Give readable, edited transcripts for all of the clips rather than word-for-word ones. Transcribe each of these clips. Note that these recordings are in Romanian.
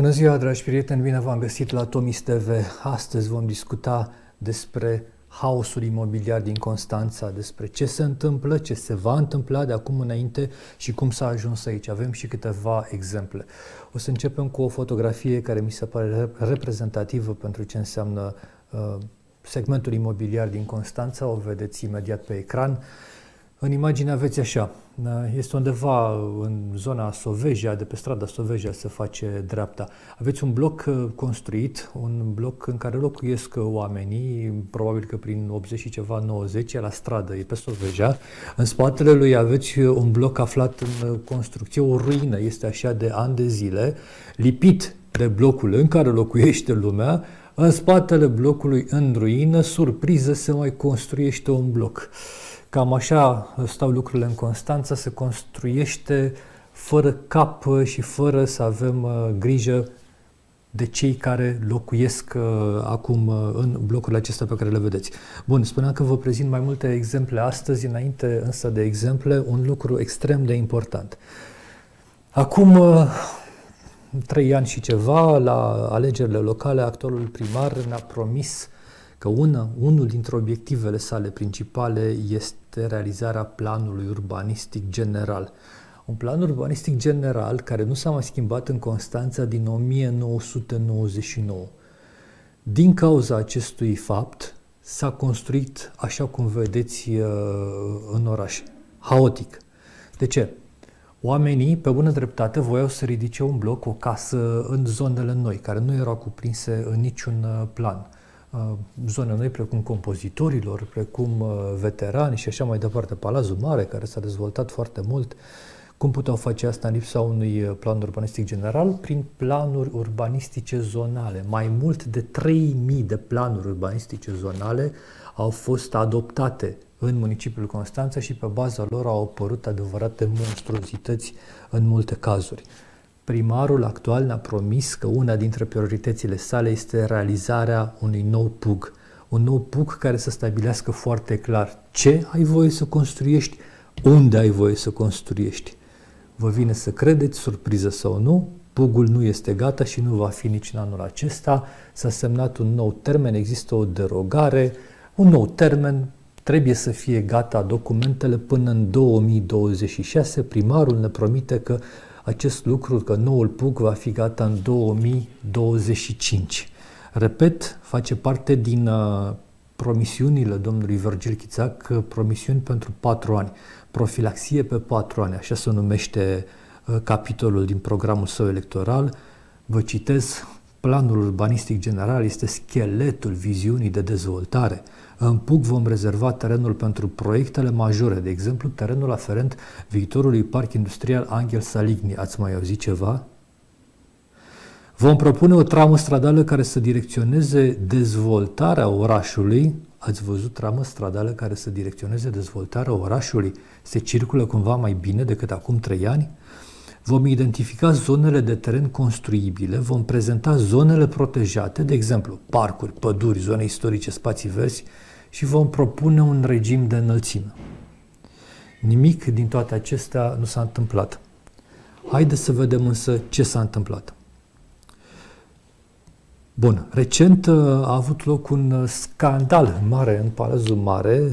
Bună ziua, dragi prieteni, bine v-am găsit la Tomis TV. Astăzi vom discuta despre haosul imobiliar din Constanța, despre ce se întâmplă, ce se va întâmpla de acum înainte și cum s-a ajuns aici. Avem și câteva exemple. O să începem cu o fotografie care mi se pare reprezentativă pentru ce înseamnă segmentul imobiliar din Constanța. O vedeți imediat pe ecran. În imagine aveți așa, este undeva în zona Soveja, de pe strada Soveja se face dreapta. Aveți un bloc construit, un bloc în care locuiesc oamenii, probabil că prin 80 și ceva, 90, e la stradă, e pe Soveja. În spatele lui aveți un bloc aflat în construcție, o ruină, este așa de ani de zile, lipit de blocul în care locuiește lumea. În spatele blocului în ruină, surpriză, se mai construiește un bloc. Cam așa stau lucrurile în Constanța, se construiește fără cap și fără să avem grijă de cei care locuiesc acum în blocurile acestea pe care le vedeți. Bun, spuneam că vă prezint mai multe exemple astăzi, înainte însă de exemple, un lucru extrem de important. Acum 3 ani și ceva, la alegerile locale, actualul primar ne-a promis că unul dintre obiectivele sale principale este realizarea planului urbanistic general. Un plan urbanistic general care nu s-a mai schimbat în Constanța din 1999. Din cauza acestui fapt s-a construit, așa cum vedeți în oraș, haotic. De ce? Oamenii, pe bună dreptate, voiau să ridice un bloc, o casă în zonele noi, care nu erau cuprinse în niciun plan. Zone noi precum compozitorilor, precum veterani și așa mai departe, Palazul Mare, care s-a dezvoltat foarte mult. Cum puteau face asta în lipsa unui plan urbanistic general? Prin planuri urbanistice zonale. Mai mult de 3000 de planuri urbanistice zonale au fost adoptate în municipiul Constanța și pe baza lor au apărut adevărate monstruozități în multe cazuri. Primarul actual ne-a promis că una dintre prioritățile sale este realizarea unui nou PUG. Un nou PUG care să stabilească foarte clar ce ai voie să construiești, unde ai voie să construiești. Vă vine să credeți, surpriză sau nu, PUG-ul nu este gata și nu va fi nici în anul acesta. S-a semnat un nou termen, există o derogare, un nou termen, trebuie să fie gata documentele până în 2026. Primarul ne promite că acest lucru, că noul PUG va fi gata în 2025. Repet, face parte din promisiunile domnului Virgil Chițac, promisiuni pentru 4 ani, profilaxie pe 4 ani, așa se numește capitolul din programul său electoral. Vă citez, planul urbanistic general este scheletul viziunii de dezvoltare. În PUG vom rezerva terenul pentru proiectele majore, de exemplu, terenul aferent viitorului parc industrial Angel Saligny. Ați mai auzit ceva? Vom propune o tramă stradală care să direcționeze dezvoltarea orașului. Ați văzut tramă stradală care să direcționeze dezvoltarea orașului? Se circulă cumva mai bine decât acum 3 ani? Vom identifica zonele de teren construibile, vom prezenta zonele protejate, de exemplu, parcuri, păduri, zone istorice, spații verzi, și vom propune un regim de înălțime. Nimic din toate acestea nu s-a întâmplat. Haideți să vedem însă ce s-a întâmplat. Bun, recent a avut loc un scandal mare în Palazul Mare,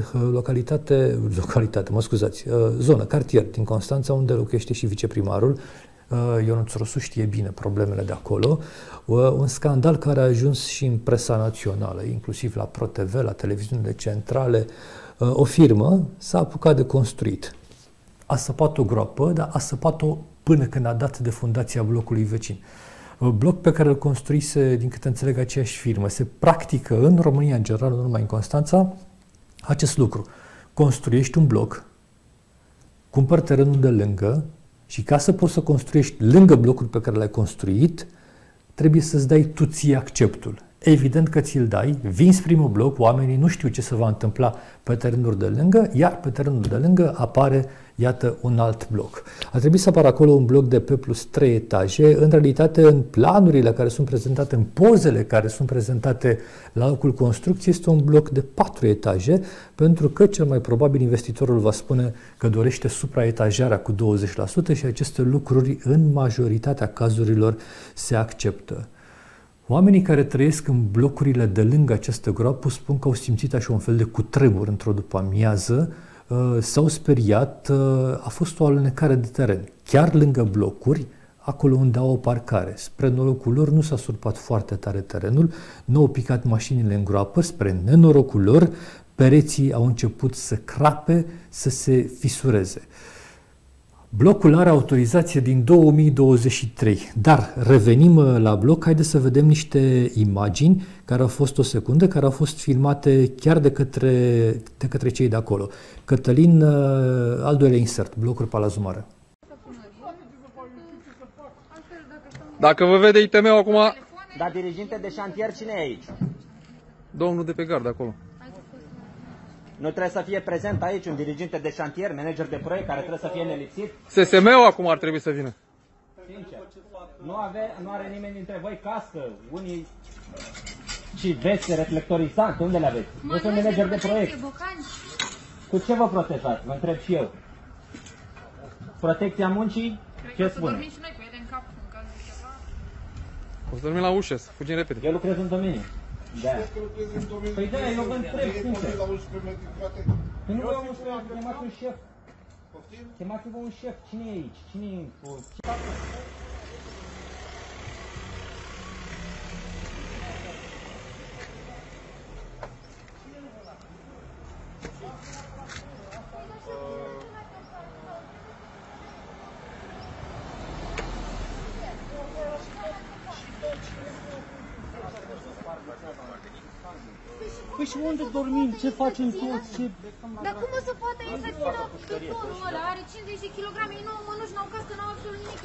zonă, cartier din Constanța, unde locuiește și viceprimarul. Ionuț Rosu știe bine problemele de acolo. Un scandal care a ajuns și în presa națională, inclusiv la ProTV, la televiziunile centrale. O firmă s-a apucat de construit. A săpat o groapă, dar a săpat-o până când a dat de fundația blocului vecin. Bloc pe care îl construise, din câte înțeleg, aceeași firmă. Se practică în România, în general, nu numai în Constanța, acest lucru. Construiești un bloc, cumpări terenul de lângă și ca să poți să construiești lângă blocul pe care l-ai construit, trebuie să-ți dai tu ție acceptul. evident că ți-l dai, vinzi primul bloc, oamenii nu știu ce se va întâmpla pe terenuri de lângă, iar pe terenul de lângă apare, iată, un alt bloc. A trebuit să apară acolo un bloc de P+3 etaje. În realitate, în planurile care sunt prezentate, în pozele care sunt prezentate la locul construcției, este un bloc de 4 etaje, pentru că cel mai probabil investitorul va spune că dorește supraetajarea cu 20% și aceste lucruri, în majoritatea cazurilor, se acceptă. Oamenii care trăiesc în blocurile de lângă această groapă spun că au simțit așa un fel de cutremur într-o după-amiază, s-au speriat, a fost o alunecare de teren. Chiar lângă blocuri, acolo unde au o parcare. Spre norocul lor nu s-a surpat foarte tare terenul, nu au picat mașinile în groapă, spre nenorocul lor, pereții au început să crape, să se fisureze. Blocul are autorizație din 2023, dar revenim la bloc, haideți să vedem niște imagini care au fost o secundă, care au fost filmate chiar de către cei de acolo. Cătălin, al doilea insert, blocuri Palazul Mare. Dacă vă vede ITM-ul acum... Dar diriginte de șantier cine e aici? Domnul de pe gard acolo. Nu trebuie să fie prezent aici un diriginte de șantier, manager de proiect, care trebuie să fie nelipsit? SSM-ul acum ar trebui să vină. Sincer. Nu are nimeni dintre voi cască, unii și veste reflectorizante, unde le aveți? Eu sunt manager de proiect. Cu ce vă protejați? Vă întreb și eu. Protecția muncii? Ce spune? O să dormim la ușă, să fugim repede. Eu lucrez în domeniu. Da. Păi da, eu vă întreb, sincer. Păi nu vreau un șef, chemați un șef. Chemați-vă un șef. Cine e aici? Cine e? Păi și unde dormim? Ce facem toți? Ce... Dar cum o să poată el să țină betonul ăla? Are 50 de kilograme, ei n-au mănuși, n-au cască, n-au absolut nimic.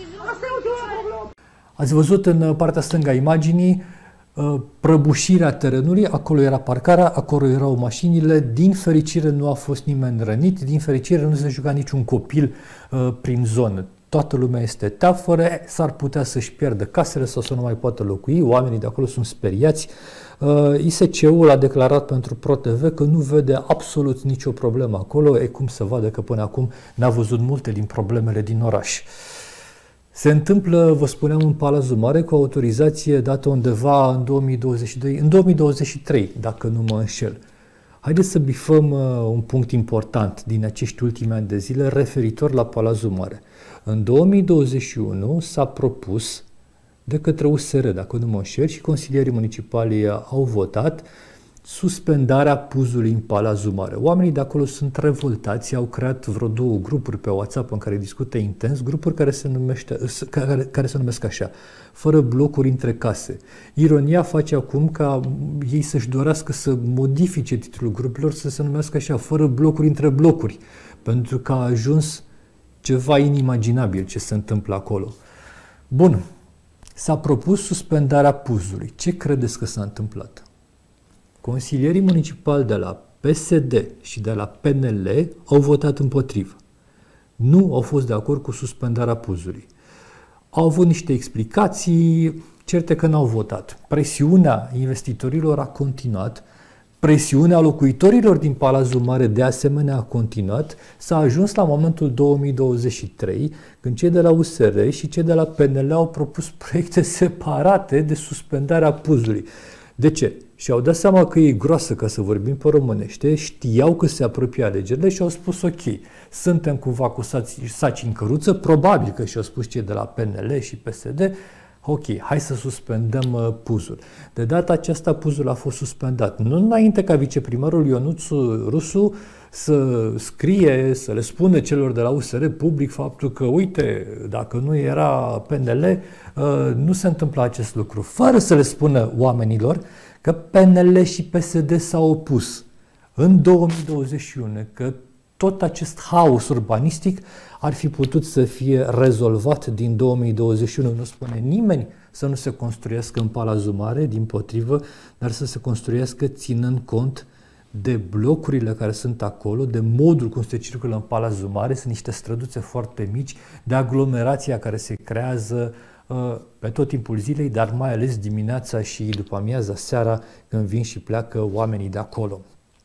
Ați văzut în partea stângă a imaginii prăbușirea terenului, acolo era parcarea, acolo erau mașinile, din fericire nu a fost nimeni rănit, din fericire nu se juca niciun copil prin zonă. Toată lumea este teafără, s-ar putea să-și pierdă casele sau să nu mai poată locui, oamenii de acolo sunt speriați. ISC-ul a declarat pentru ProTV că nu vede absolut nicio problemă acolo, e cum să vadă că până acum n-a văzut multe din problemele din oraș. Se întâmplă, vă spuneam, în Palazul Mare cu autorizație dată undeva în 2022, în 2023, dacă nu mă înșel. Haideți să bifăm un punct important din acești ultimi ani de zile referitor la Palazul Mare. În 2021 s-a propus de către USR, dacă nu mă înșel, și consilierii municipali au votat suspendarea puzului în Palazul Mare. Oamenii de acolo sunt revoltați, au creat vreo 2 grupuri pe WhatsApp în care discută intens, grupuri care se numesc așa, fără blocuri între case. Ironia face acum ca ei să-și dorească să modifice titlul grupurilor să se numească așa, fără blocuri între blocuri, pentru că a ajuns ceva inimaginabil ce se întâmplă acolo. Bun, s-a propus suspendarea puzului. Ce credeți că s-a întâmplat? Consilierii municipali de la PSD și de la PNL au votat împotrivă. Nu au fost de acord cu suspendarea puzului. Au avut niște explicații, certe că n-au votat. Presiunea investitorilor a continuat, presiunea locuitorilor din Palazul Mare de asemenea a continuat, s-a ajuns la momentul 2023, când cei de la USR și cei de la PNL au propus proiecte separate de suspendarea puzului. De ce? Și-au dat seama că e groasă, ca să vorbim pe românește, știau că se apropie alegerile și au spus ok, suntem cumva cu saci în căruță, probabil că și-au spus cei de la PNL și PSD, ok, hai să suspendăm puzul. De data aceasta puzul a fost suspendat. Nu înainte ca viceprimarul Ionuț Rusu să scrie, să le spună celor de la USR public faptul că, uite, dacă nu era PNL, nu se întâmpla acest lucru. Fără să le spună oamenilor că PNL și PSD s-au opus în 2021, că tot acest haos urbanistic ar fi putut să fie rezolvat din 2021. Nu spune nimeni să nu se construiască în Palazul Mare, dimpotrivă, dar să se construiască ținând cont de blocurile care sunt acolo, de modul cum se circulă în Palazul Mare, sunt niște străduțe foarte mici, de aglomerația care se creează pe tot timpul zilei, dar mai ales dimineața și după amiaza, seara, când vin și pleacă oamenii de acolo.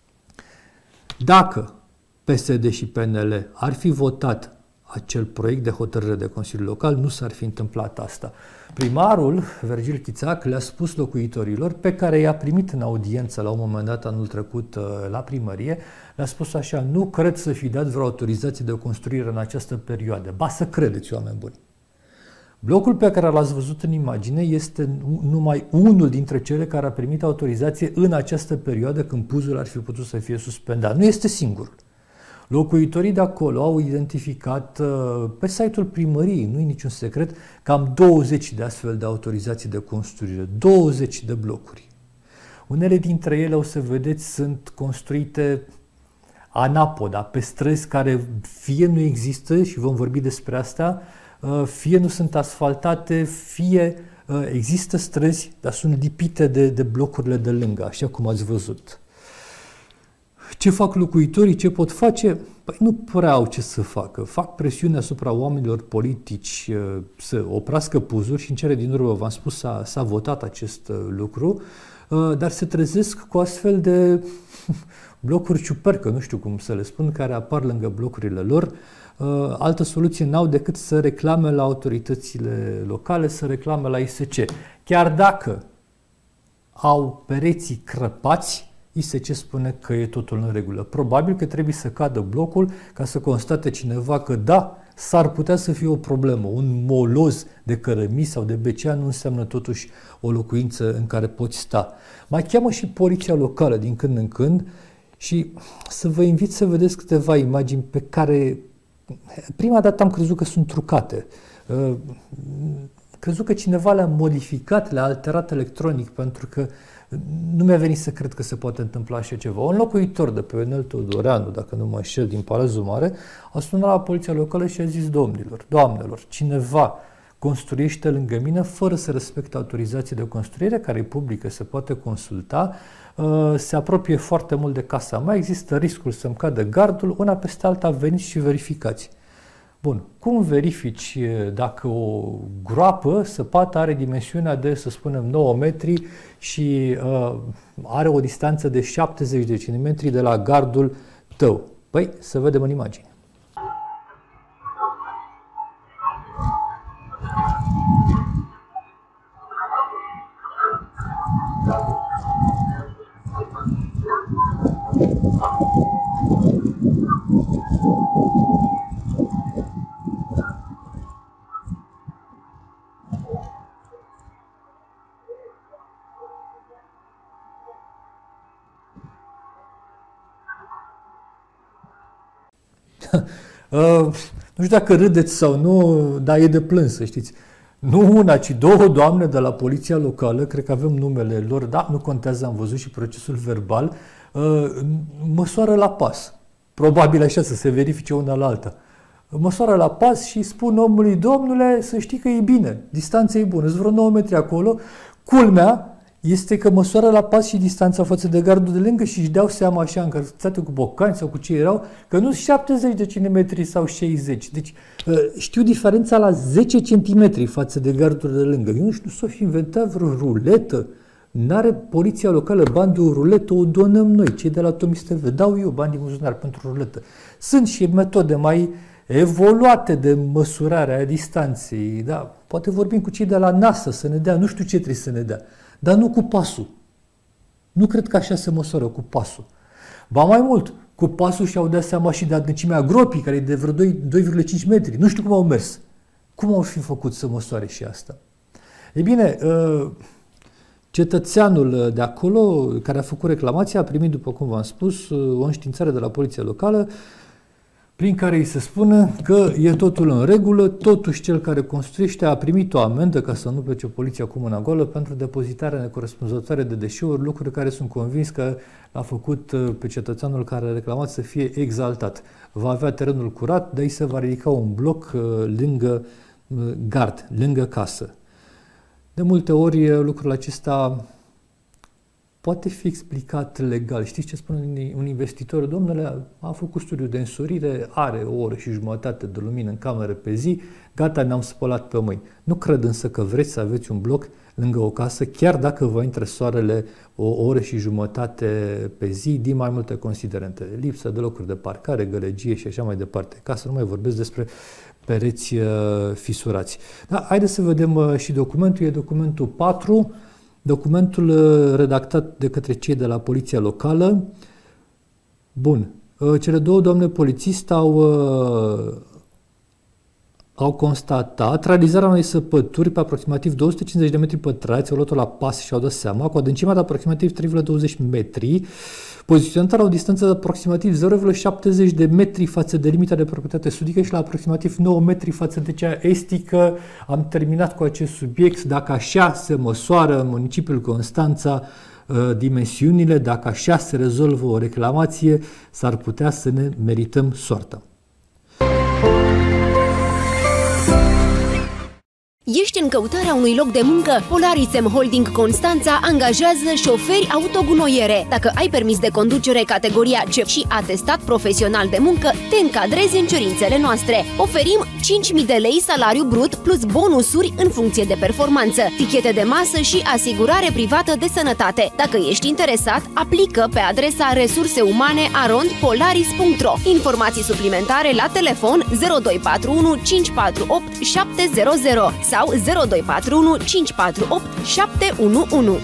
Dacă PSD și PNL ar fi votat acel proiect de hotărâre de Consiliu Local, nu s-ar fi întâmplat asta. Primarul, Virgil Chițac, le-a spus locuitorilor, pe care i-a primit în audiență la un moment dat anul trecut la primărie, le-a spus așa: nu cred să fi dat vreo autorizație de construire în această perioadă. Ba să credeți, oameni buni. Blocul pe care l-ați văzut în imagine este numai unul dintre cele care a primit autorizație în această perioadă, când puzul ar fi putut să fie suspendat. Nu este singurul. Locuitorii de acolo au identificat pe site-ul primăriei, nu e niciun secret, cam 20 de astfel de autorizații de construire, 20 de blocuri. Unele dintre ele, o să vedeți, sunt construite anapoda, pe străzi care fie nu există, și vom vorbi despre asta, fie nu sunt asfaltate, fie există străzi, dar sunt lipite de blocurile de lângă, așa cum ați văzut. Ce fac locuitorii, ce pot face? Păi nu prea au ce să facă. Fac presiune asupra oamenilor politici să oprească puzuri și în cele din urmă, v-am spus, s-a votat acest lucru, dar se trezesc cu astfel de blocuri ciupercă, nu știu cum să le spun, care apar lângă blocurile lor. Altă soluție n-au decât să reclame la autoritățile locale, să reclame la ISC. Chiar dacă au pereții crăpați, ISC spune că e totul în regulă. Probabil că trebuie să cadă blocul ca să constate cineva că da, s-ar putea să fie o problemă. Un moloz de cărămii sau de becea nu înseamnă totuși o locuință în care poți sta. Mai cheamă și poliția locală din când în când și să vă invit să vedeți câteva imagini pe care prima dată am crezut că sunt trucate. Crezut că cineva le-a modificat, le-a alterat electronic, pentru că nu mi-a venit să cred că se poate întâmpla așa ceva. Un locuitor de pe Ionel Teodoreanu, dacă nu mă înșel, din Palazul Mare, a sunat la poliția locală și a zis: doamnelor, cineva construiește lângă mine fără să respecte autorizația de construire, care e publică, se poate consulta, se apropie foarte mult de casa mea, există riscul să-mi cadă gardul, una peste alta veniți și verificați. Bun, cum verifici dacă o groapă săpată are dimensiunea de, să spunem, 9 metri și are o distanță de 70 de centimetri de la gardul tău? Păi, să vedem în imagine. Nu știu dacă râdeți sau nu, dar e de plâns, să știți. Nu una, ci două doamne de la poliția locală, cred că avem numele lor, da, nu contează, am văzut și procesul verbal, măsoară la pas. Probabil așa, să se verifice una la alta. Măsoară la pas și spun omului: domnule, să știi că e bine, distanța e bună, sunt vreo 9 metri acolo. Culmea este că măsoară la pas și distanța față de gardul de lângă și își dau seama, așa, încărțate cu bocani sau cu ce erau, că nu sunt 70 de centimetri sau 60. Deci știu diferența la 10 centimetri față de gardul de lângă. Eu nu știu, s-o fi inventat vreo ruletă. N-are poliția locală bani de o ruletă, o donăm noi, cei de la Tomis TV. Dau eu bani din buzunar pentru ruletă. Sunt și metode mai evoluate de măsurare a distanței. Da? Poate vorbim cu cei de la NASA să ne dea, nu știu ce trebuie să ne dea. Dar nu cu pasul. Nu cred că așa se măsoară, cu pasul. Ba mai mult, cu pasul și-au dat seama și de adâncimea gropii, care e de vreo 2,5 metri. Nu știu cum au mers. Cum au fi făcut să măsoare și asta? Ei bine, cetățeanul de acolo, care a făcut reclamația, a primit, după cum v-am spus, o înștiințare de la poliția locală, prin care îi se spune că e totul în regulă, totuși cel care construiește a primit o amendă, ca să nu plece poliția cu mâna goală, pentru depozitarea necorespunzătoare de deșeuri, lucruri care sunt convins că l-a făcut pe cetățeanul care a reclamat să fie exaltat. Va avea terenul curat, de aici se va ridica un bloc lângă gard, lângă casă. De multe ori lucrul acesta poate fi explicat legal. Știți ce spune un investitor? Domnule, a făcut studiul de însorire, are o oră și jumătate de lumină în cameră pe zi, gata, ne-am spălat pe mâini. Nu cred însă că vreți să aveți un bloc lângă o casă, chiar dacă vă intră soarele o oră și jumătate pe zi, din mai multe considerente. Lipsa de locuri de parcare, gălăgie și așa mai departe. Ca să nu mai vorbesc despre pereți fisurați. Da, haideți să vedem și documentul. E documentul 4, documentul redactat de către cei de la Poliția Locală. Bun. Cele două doamne polițiste au constatat realizarea unei săpături pe aproximativ 250 de metri pătrați, au luat-o la pas și au dat seama, cu adâncimea de aproximativ 3,20 metri, poziționată la o distanță de aproximativ 0,70 de metri față de limita de proprietate sudică și la aproximativ 9 metri față de cea estică. Am terminat cu acest subiect. Dacă așa se măsoară în municipiul Constanța dimensiunile, dacă așa se rezolvă o reclamație, s-ar putea să ne merităm soarta. Ești în căutarea unui loc de muncă? Polarisem Holding Constanța angajează șoferi autogunoiere. Dacă ai permis de conducere categoria C și atestat profesional de muncă, te încadrezi în cerințele noastre. Oferim 5.000 de lei salariu brut plus bonusuri în funcție de performanță, tichete de masă și asigurare privată de sănătate. Dacă ești interesat, aplică pe adresa resurseumane@polaris.ro. Informații suplimentare la telefon 0241 548 700 sau 0241 548 711.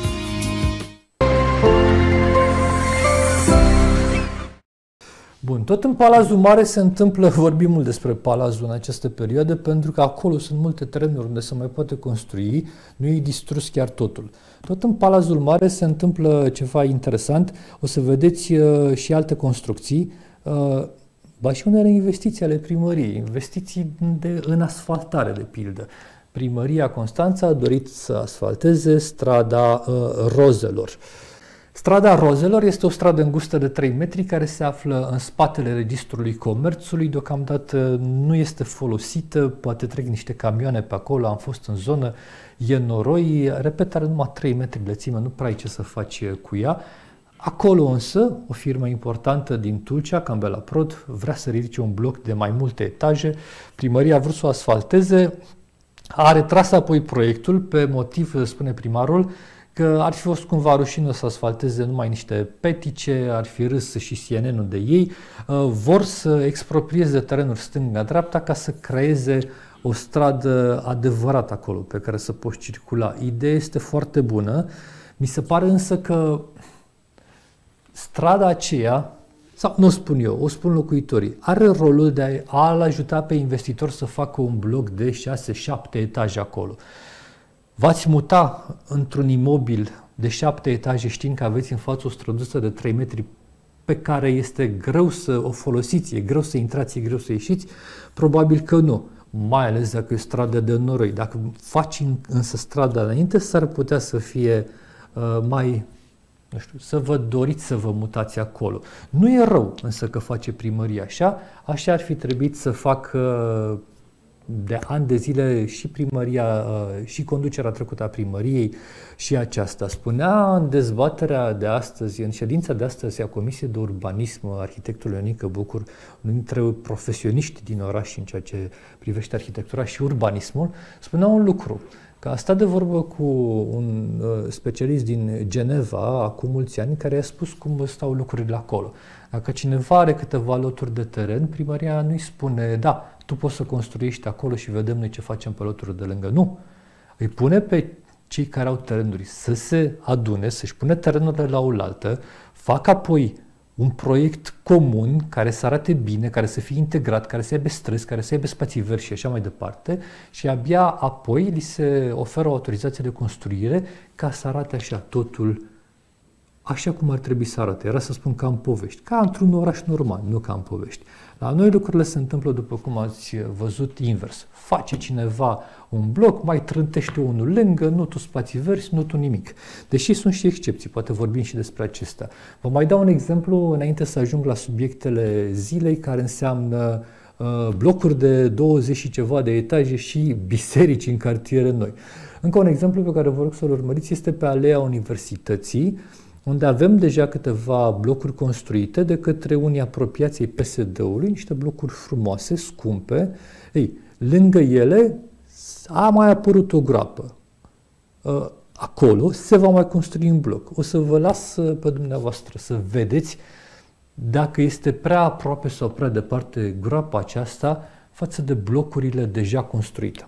Bun, tot în Palazul Mare se întâmplă, vorbim mult despre Palazul în această perioadă, pentru că acolo sunt multe terenuri unde se mai poate construi, nu e distrus chiar totul. Tot în Palazul Mare se întâmplă ceva interesant, o să vedeți și alte construcții, ba și unele investiții ale primăriei, investiții în asfaltare, de pildă. Primăria Constanța a dorit să asfalteze strada Rozelor. Strada Rozelor este o stradă îngustă de 3 metri care se află în spatele Registrului Comerțului. Deocamdată nu este folosită, poate trec niște camioane pe acolo, am fost în zonă, e noroi. Repet, are numai 3 metri lățime, nu prea ai ce să faci cu ea. Acolo însă, o firmă importantă din Tulcea, Cambela Prod, vrea să ridice un bloc de mai multe etaje. Primăria a vrut să o asfalteze, a retras apoi proiectul pe motiv, spune primarul, că ar fi fost cumva rușinos să asfalteze numai niște petice, ar fi râs și CNN-ul de ei. Vor să exproprieze terenuri stânga-dreapta ca să creeze o stradă adevărată acolo pe care să poți circula. Ideea este foarte bună. Mi se pare însă că strada aceea, sau nu o spun eu, o spun locuitorii, are rolul de a-l ajuta pe investitor să facă un bloc de 6-7 etaje acolo. V-ați muta într-un imobil de 7 etaje știind că aveți în față o străduță de 3 metri pe care este greu să o folosiți, e greu să intrați, e greu să ieșiți? Probabil că nu, mai ales dacă e o stradă de noroi. Dacă faci însă strada înainte, s-ar putea să fie mai, nu știu, să vă doriți să vă mutați acolo. Nu e rău însă că face primăria așa, așa ar fi trebuit să facă de ani de zile și primăria, și conducerea trecută a primăriei și aceasta. Spunea în dezbaterea de astăzi, în ședința de astăzi a Comisiei de Urbanism, arhitectul Ionică Bucur, unul dintre profesioniști din oraș în ceea ce privește arhitectura și urbanismul, spunea un lucru, că a stat de vorbă cu un specialist din Geneva acum mulți ani, care a spus cum stau lucrurile acolo. Dacă cineva are câteva loturi de teren, primăria nu-i spune, da, tu poți să construiești acolo și vedem noi ce facem pe loturile de lângă. Nu. Îi pune pe cei care au terenuri să se adune, să-și pune terenurile la oaltă, fac apoi un proiect comun care să arate bine, care să fie integrat, care să aibă străzi, care să aibă spații verzi și așa mai departe, și abia apoi li se oferă o autorizație de construire ca să arate așa totul așa cum ar trebui să arate. Era să spun ca în povești, ca într-un oraș normal, nu ca în povești. La noi lucrurile se întâmplă, după cum ați văzut, invers. Face cineva un bloc, mai trântește unul lângă, nu tu spații verzi, nu tu nimic. Deși sunt și excepții, poate vorbim și despre acestea. Vă mai dau un exemplu înainte să ajung la subiectele zilei, care înseamnă blocuri de 20 și ceva de etaje și biserici în cartiere noi. Încă un exemplu pe care vă rog să-l urmăriți este pe Alea Universității, unde avem deja câteva blocuri construite de către unii apropiații PSD-ului, niște blocuri frumoase, scumpe. Ei, lângă ele a mai apărut o groapă. Acolo se va mai construi un bloc. O să vă las pe dumneavoastră să vedeți dacă este prea aproape sau prea departe groapa aceasta față de blocurile deja construite.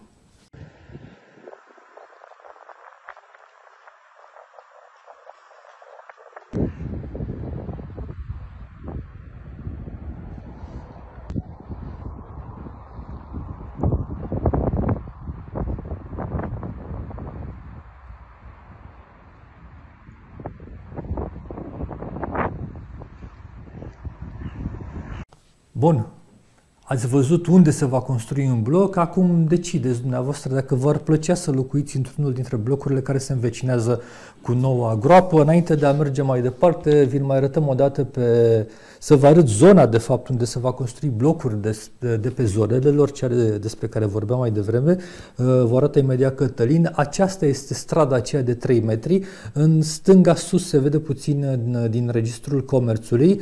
Bun, ați văzut unde se va construi un bloc, acum decideți dumneavoastră dacă v-ar plăcea să locuiți într-unul dintre blocurile care se învecinează cu noua groapă. Înainte de a merge mai departe, vi-l mai arătăm o dată să vă arăt zona de fapt unde se va construi blocuri de pe zonele lor, cele despre care vorbeam mai devreme. Vă arată imediat Cătălin. Aceasta este strada aceea de 3 metri. În stânga sus se vede puțin din Registrul Comerțului.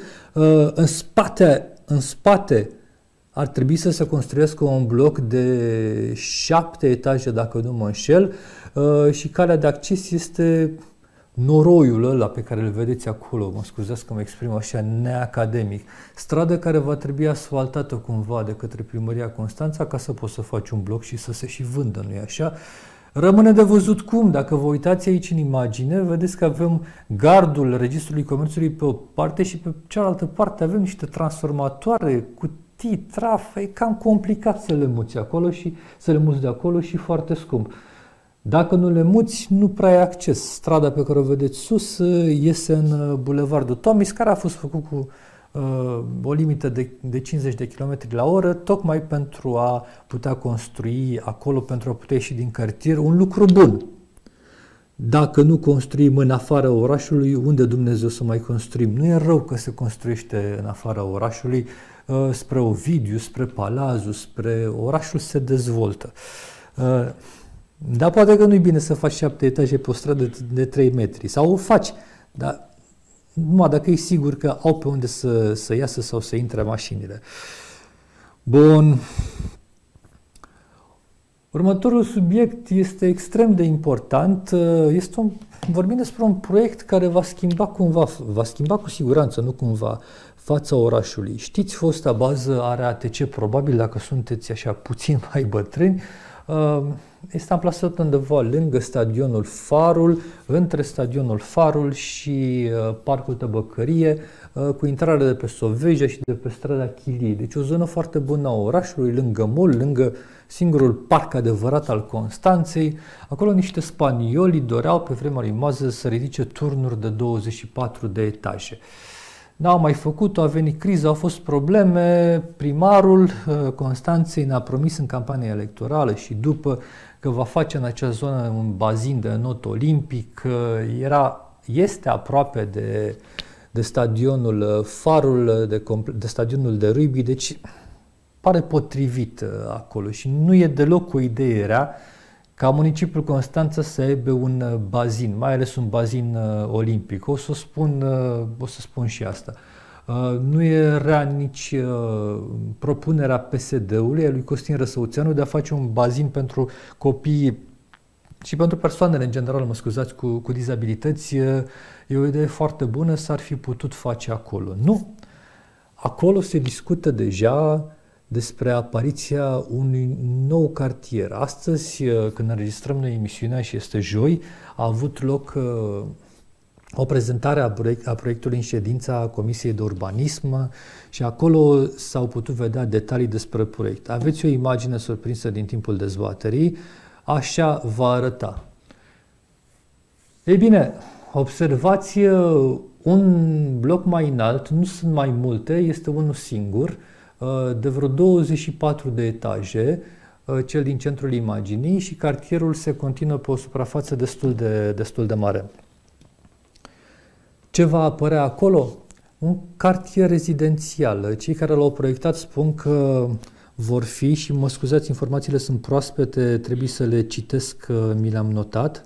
În spate ar trebui să se construiască un bloc de 7 etaje, dacă nu mă înșel, și calea de acces este noroiul ăla pe care îl vedeți acolo, mă scuzați că mă exprim așa neacademic. Stradă care va trebui asfaltată cumva de către Primăria Constanța ca să poți să faci un bloc și să se și vândă, nu-i așa? Rămâne de văzut cum. Dacă vă uitați aici în imagine, vedeți că avem gardul Registrului Comerțului pe o parte și pe cealaltă parte avem niște transformatoare, cutii, trafe. E cam complicat să le muți acolo și să le muți de acolo și foarte scump. Dacă nu le muți, nu prea ai acces. Strada pe care o vedeți sus iese în Bulevardul Tomis, care a fost făcut cu o limită de 50 de km la oră, tocmai pentru a putea construi acolo, pentru a putea ieși din cartier, un lucru bun. Dacă nu construim în afara orașului, unde Dumnezeu să mai construim? Nu e rău că se construiește în afara orașului, spre Ovidiu, spre Palazul, spre orașul se dezvoltă. Dar poate că nu e bine să faci 7 etaje pe o stradă de 3 metri. Sau o faci, dar numai dacă e sigur că au pe unde să iasă sau să intre mașinile. Bun. Următorul subiect este extrem de important. Vorbim despre un proiect care va schimba cu siguranță, nu cumva, fața orașului. Știți fosta bază a RATC, probabil dacă sunteți așa puțin mai bătrâni, este amplasat undeva lângă stadionul Farul, între stadionul Farul și Parcul Tăbăcărie, cu intrare de pe Soveja și de pe strada Chiliei. Deci o zonă foarte bună a orașului, lângă mall, lângă singurul parc adevărat al Constanței. Acolo niște spanioli doreau pe vremea lui Mază să ridice turnuri de 24 de etaje. N-au mai făcut-o, a venit criza, au fost probleme. Primarul Constanței ne-a promis în campania electorală și după că va face în acea zonă un bazin de înot olimpic. Este aproape de stadionul Farul, de stadionul de rugby, deci pare potrivit acolo și nu e deloc o idee rea ca municipiul Constanța să aibă un bazin, mai ales un bazin olimpic. O să spun și asta. Nu e rea nici propunerea PSD-ului, a lui Costin Răsăuțeanu, de a face un bazin pentru copii și pentru persoanele în general, mă scuzați, cu dizabilități. E o idee foarte bună, s-ar fi putut face acolo. Nu! Acolo se discută deja despre apariția unui nou cartier. Astăzi, când înregistrăm noi emisiunea și este joi, a avut loc o prezentare a proiectului în ședința Comisiei de Urbanism și acolo s-au putut vedea detalii despre proiect. Aveți o imagine surprinsă din timpul dezbaterii, așa va arăta. Ei bine, observați un bloc mai înalt, nu sunt mai multe, este unul singur, de vreo 24 de etaje, cel din centrul imaginii, și cartierul se continuă pe o suprafață destul de mare. Ce va apărea acolo? un cartier rezidențial. Cei care l-au proiectat spun că vor fi, și mă scuzați, informațiile sunt proaspete, trebuie să le citesc, mi le-am notat.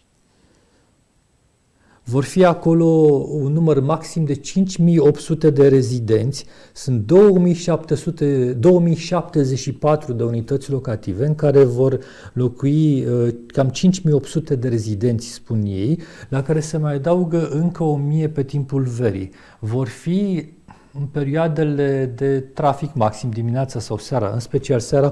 Vor fi acolo un număr maxim de 5800 de rezidenți, sunt 2074 de unități locative în care vor locui cam 5800 de rezidenți, spun ei, la care se mai adaugă încă 1000 pe timpul verii. Vor fi în perioadele de trafic maxim, dimineața sau seara, în special seara,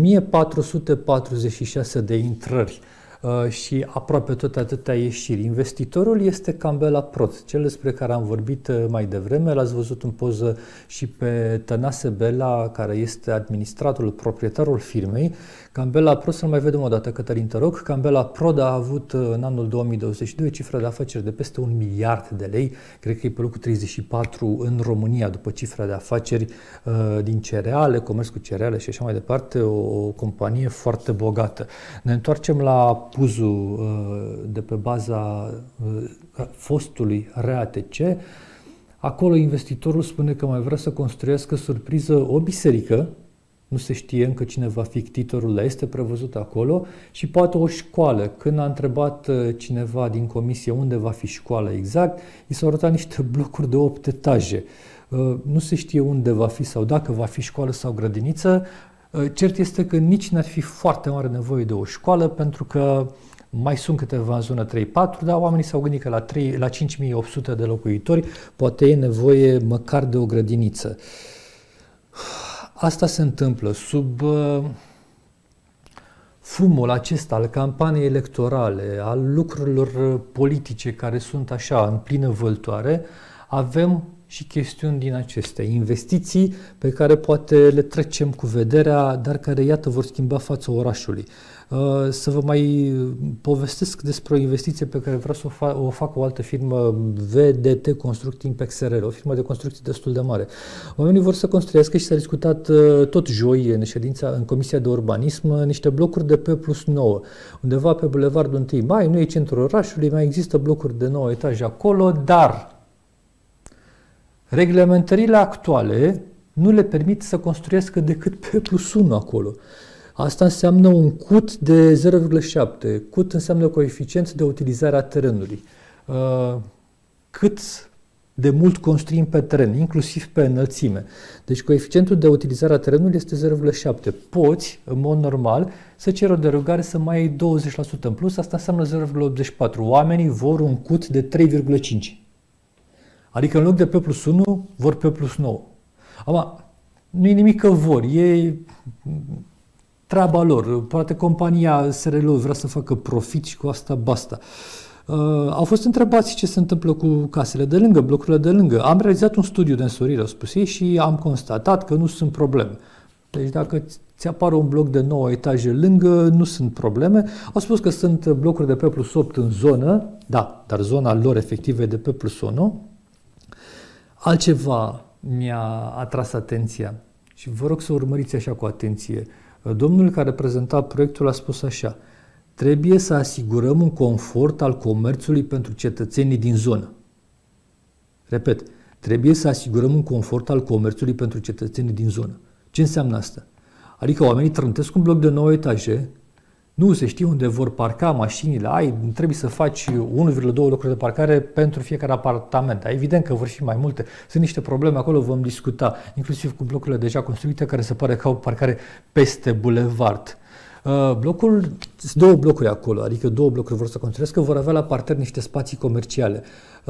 1446 de intrări și aproape tot atâtea ieșiri. Investitorul este Cambela Prot, cel despre care am vorbit mai devreme. L-ați văzut în poză și pe Tănase Bela, care este administratorul, proprietarul firmei. Cambela Prot, să-l mai vedem o dată, Cătălin, te rog. Cambela Prot a avut în anul 2022 cifră de afaceri de peste 1 miliard de lei, cred că e pe locul 34 în România, după cifra de afaceri din cereale, comerț cu cereale și așa mai departe, o companie foarte bogată. Ne întoarcem la puzul de pe baza fostului RATC. Acolo investitorul spune că mai vrea să construiască surpriză o biserică, nu se știe încă cine va fi ctitorul, dar este prevăzut acolo, și poate o școală. Când a întrebat cineva din comisie unde va fi școala exact, i s-au arătat niște blocuri de 8 etaje. Nu se știe unde va fi sau dacă va fi școală sau grădiniță. Cert este că nici n-ar fi foarte mare nevoie de o școală, pentru că mai sunt câteva în zonă 3-4, dar oamenii s-au gândit că la 5800 de locuitori poate e nevoie măcar de o grădiniță. Asta se întâmplă sub fumul acesta al campaniei electorale, al lucrurilor politice care sunt așa în plină vâltoare. Avem și chestiuni din acestea, investiții pe care poate le trecem cu vederea, dar care, iată, vor schimba fața orașului. Să vă mai povestesc despre o investiție pe care vreau să o fac o altă firmă, VDT Constructing PXRL, o firmă de construcții destul de mare. Oamenii vor să construiască și s-a discutat tot joi în ședința, în Comisia de Urbanism, niște blocuri de P+9, undeva pe Bulevardul 1 Mai, nu e centrul orașului, mai există blocuri de 9 etaje acolo, dar reglementările actuale nu le permit să construiască decât P+1 acolo. Asta înseamnă un CUT de 0,7. CUT înseamnă coeficient de utilizare a terenului. Cât de mult construim pe teren, inclusiv pe înălțime. Deci coeficientul de utilizare a terenului este 0,7. Poți, în mod normal, să ceri o derogare să mai ai 20% în plus, asta înseamnă 0,84. Oamenii vor un CUT de 3,5. Adică în loc de P+1, vor P+9. Acum, nu e nimic că vor, e treaba lor. Poate compania SRL vrea să facă profit și cu asta basta. Au fost întrebați ce se întâmplă cu casele de lângă, blocurile de lângă. Am realizat un studiu de însorire, au spus ei, și am constatat că nu sunt probleme. Deci dacă ți apare un bloc de 9 etaje lângă, nu sunt probleme. Au spus că sunt blocuri de P+8 în zonă, da, dar zona lor efectivă e de P+1. Altceva mi-a atras atenția și vă rog să urmăriți așa cu atenție. Domnul care prezenta proiectul a spus așa: trebuie să asigurăm un confort al comerțului pentru cetățenii din zonă. Repet, trebuie să asigurăm un confort al comerțului pentru cetățenii din zonă. Ce înseamnă asta? Adică oamenii trântesc un bloc de 9 etaje, nu se știe unde vor parca mașinile, trebuie să faci 1,2 locuri de parcare pentru fiecare apartament. Evident că vor fi mai multe. Sunt niște probleme acolo, vom discuta, inclusiv cu blocurile deja construite, care se pare că au parcare peste bulevard. Sunt 2 blocuri acolo, adică 2 blocuri vor să construiască, vor avea la parter niște spații comerciale.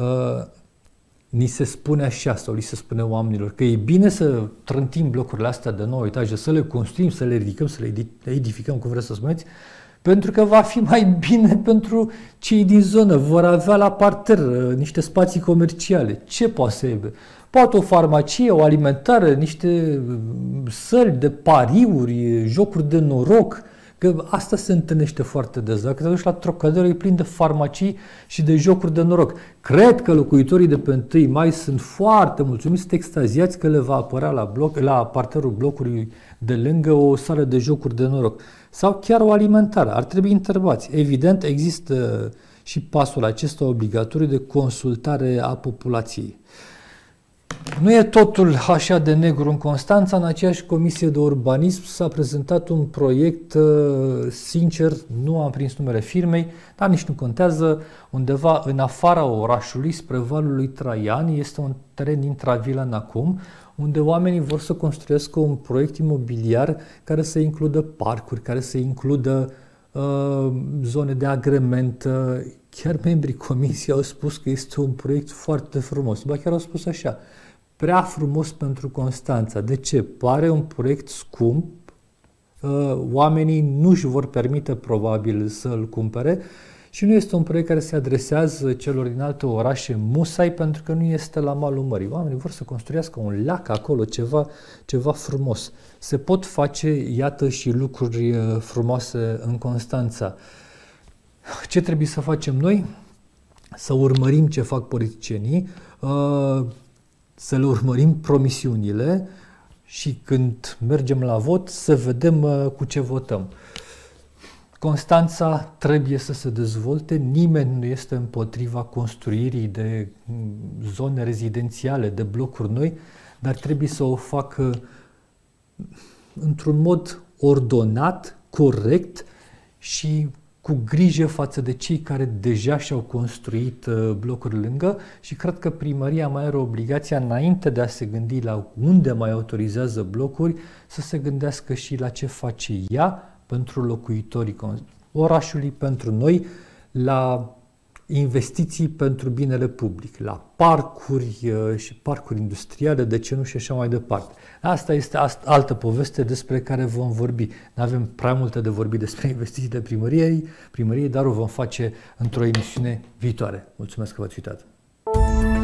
Ni se spune așa, sau li se spune oamenilor, că e bine să trântim blocurile astea de 9 etaje, să le construim, să le ridicăm, să le edificăm, cum vreți să spuneți, pentru că va fi mai bine pentru cei din zonă. Vor avea la parter niște spații comerciale. Ce poate să aibă? Poate o farmacie, o alimentare, niște săli de pariuri, jocuri de noroc, că asta se întâlnește foarte des. Dacă te duci la Trocadero, e plin de farmacii și de jocuri de noroc. Cred că locuitorii de pe 1 Mai sunt foarte mulțumiți, sunt extaziați că le va apărea la parterul blocului de lângă o sală de jocuri de noroc. Sau chiar o alimentară. Ar trebui întrebați. Evident, există și pasul acesta obligatoriu de consultare a populației. Nu e totul așa de negru în Constanța. În aceeași comisie de urbanism s-a prezentat un proiect, sincer, nu am prins numele firmei, dar nici nu contează, undeva în afara orașului, spre Valul lui Traian, este un teren din Travilan acum, unde oamenii vor să construiască un proiect imobiliar care să includă parcuri, care să includă zone de agrement. Chiar membrii comisiei au spus că este un proiect foarte frumos. Ba chiar au spus așa, prea frumos pentru Constanța. De ce? Pare un proiect scump, oamenii nu își vor permite probabil să îl cumpere și nu este un proiect care se adresează celor din alte orașe musai, pentru că nu este la malul mării. Oamenii vor să construiască un lac acolo, ceva frumos. Se pot face, iată, și lucruri frumoase în Constanța. Ce trebuie să facem noi? Să urmărim ce fac politicienii, să le urmărim promisiunile și când mergem la vot să vedem cu ce votăm. Constanța trebuie să se dezvolte, nimeni nu este împotriva construirii de zone rezidențiale, de blocuri noi, dar trebuie să o facă într-un mod ordonat, corect și cu grijă față de cei care deja și-au construit blocuri lângă și cred că primăria mai are obligația, înainte de a se gândi la unde mai autorizează blocuri, să se gândească și la ce face ea pentru locuitorii orașului, pentru noi, la investiții pentru binele public, la parcuri și parcuri industriale, de ce nu și așa mai departe. Asta este altă poveste despre care vom vorbi. Nu avem prea multe de vorbit despre investițiile primăriei, dar o vom face într-o emisiune viitoare. Mulțumesc că v-ați uitat!